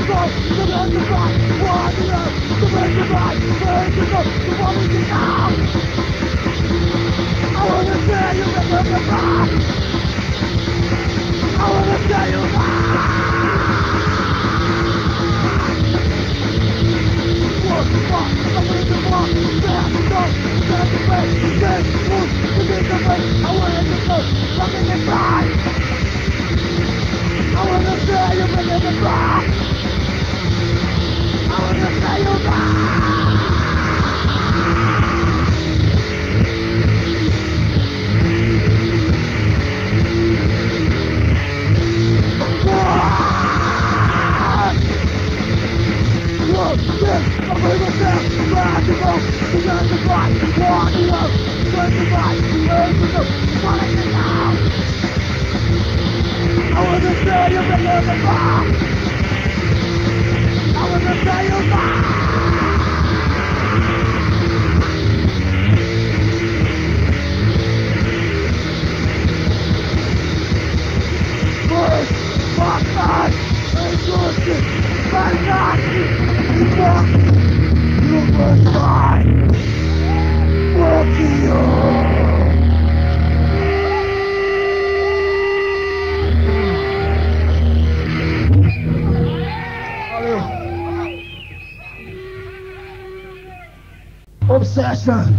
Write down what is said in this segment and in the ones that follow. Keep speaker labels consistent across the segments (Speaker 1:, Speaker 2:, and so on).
Speaker 1: Obsession.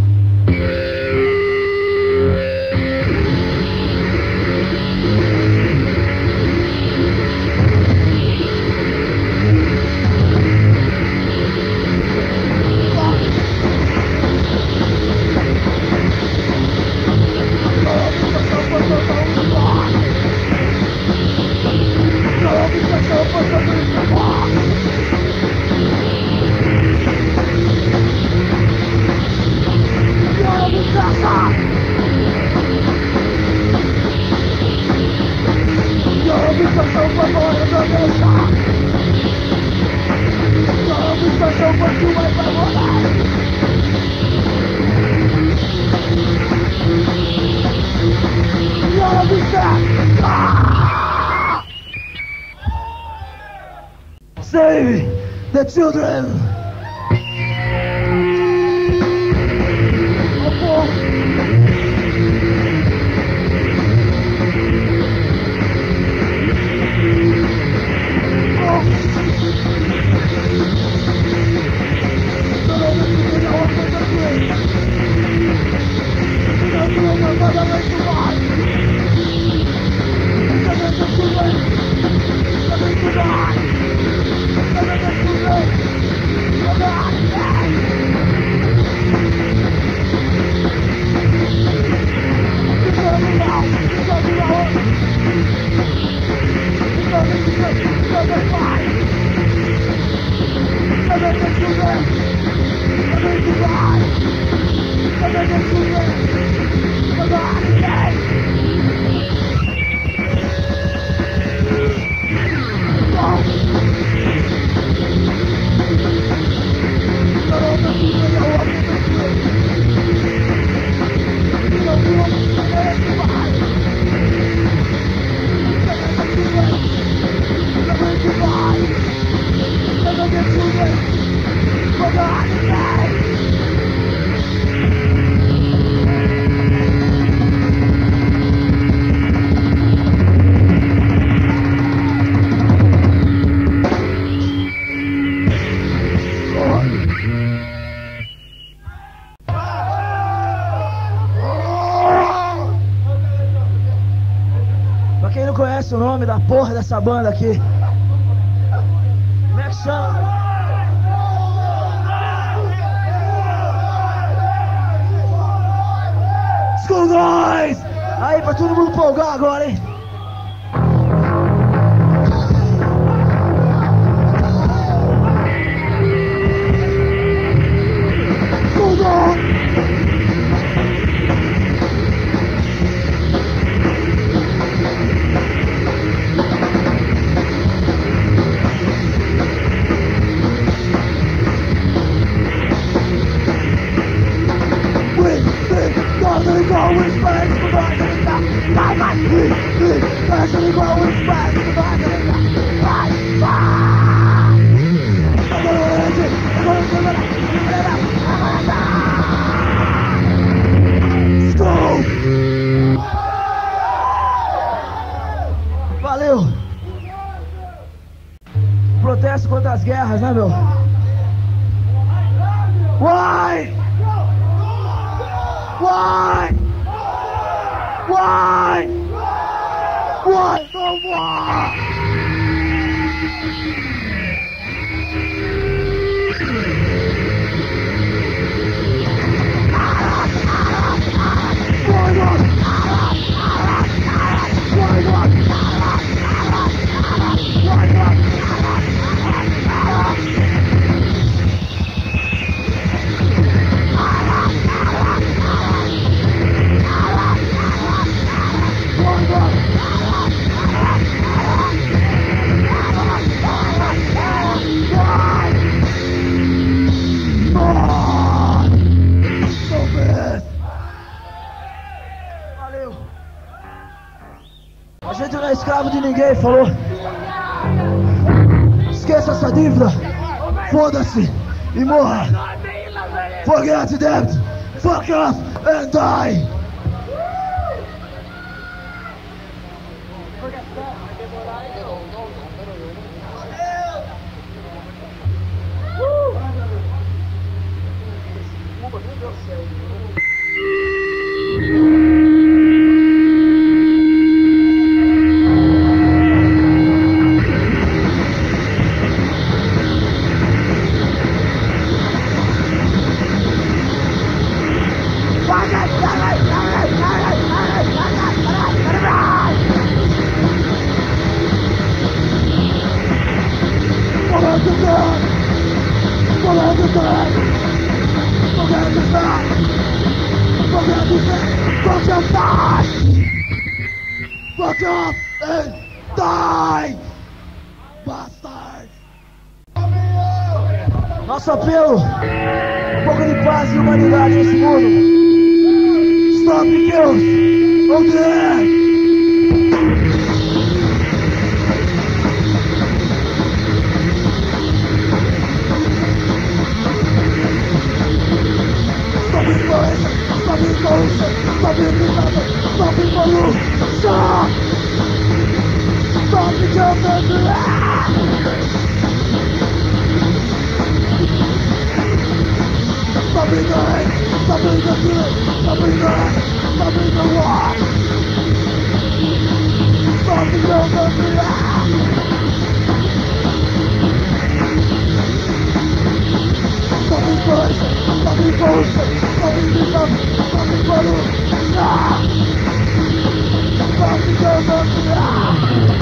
Speaker 1: Save the children! O nome da porra dessa banda aqui. Como é que chama? School Boys! Aí pra todo mundo polgar agora, hein? School Boys! Always friends, but I don't stop. acontece com outras guerras, né, meu? Why? Why? Why? Why no more? A gente não é escravo de ninguém, falou? Esqueça essa dívida. Foda-se e morra. Forget that. Fuck off and die. Fuck off and die, bastard! Nosso apelo, um pouco de paz e humanidade nesse mundo. Stop the kills of the earth! Stop it, pollution! Stop it, disaster! Stop it, pollution! Stop! Stop the government! Stop it, guys! Stop it, the good! Stop it, guys! Stop it, the war! Stop the government! Stop it, pollution! Stop it, pollution! Stop it, disaster! Stop it, pollution! Stop! Stop the government!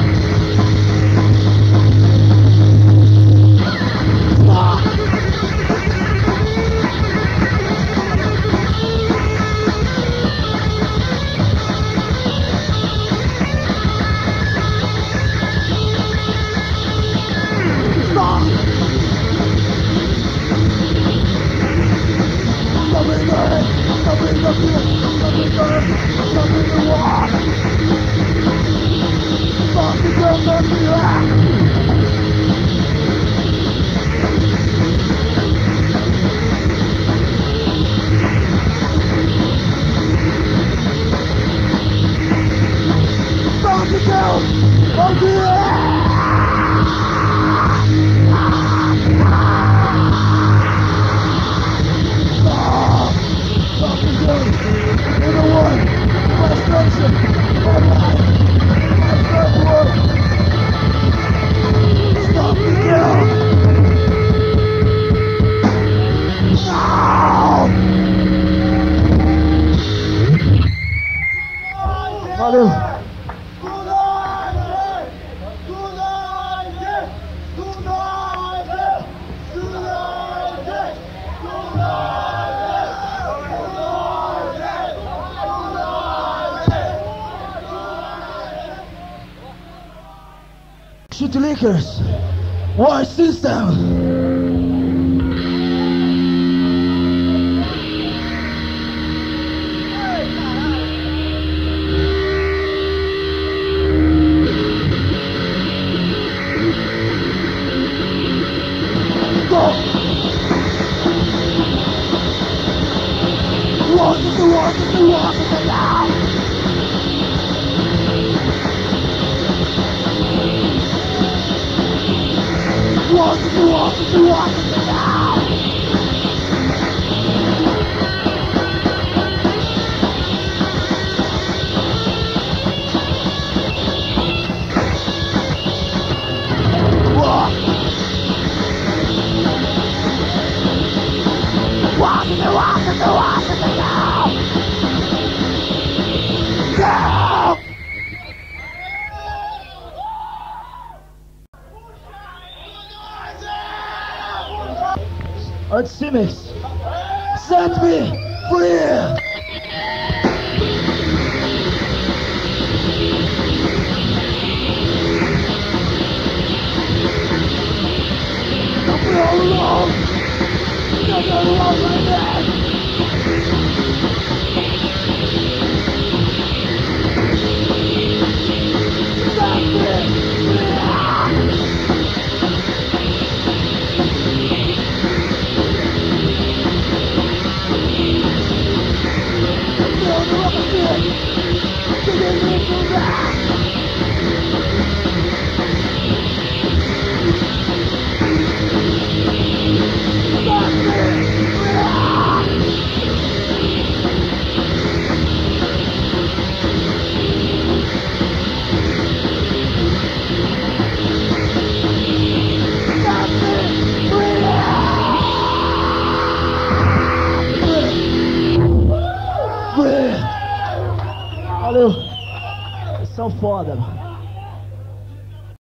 Speaker 1: Valeu! Shit lickers, war system. Artemis, set me free! Don't be all alone! Don't be all alone like that! Set me free! Valeu, são foda, mano.